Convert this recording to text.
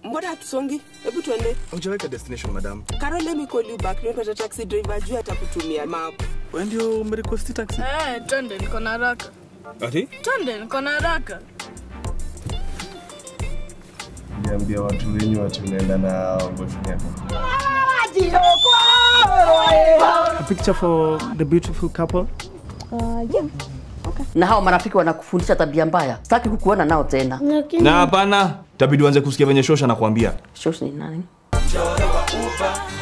Mbona hatusongi? Hebu tuende. Hujaweka destination madam. Carol, let me call you back. Nipa taxi driver juu atakutumia map. Wewe ndio umerequest taxi? Twende niko na haraka. Ati? Twende niko na haraka. Niambia watu wenyu watu unaenda na boyfriend yako. A picture for the beautiful couple. Yeah. Okay. Na hao marafiki wanakufundisha tabia mbaya. Sitaki kukuona nao tena. Na hapana, tabidi uanze kusikia venye Shosha anakuambia. Shosha ni nani? Njoro wa uba.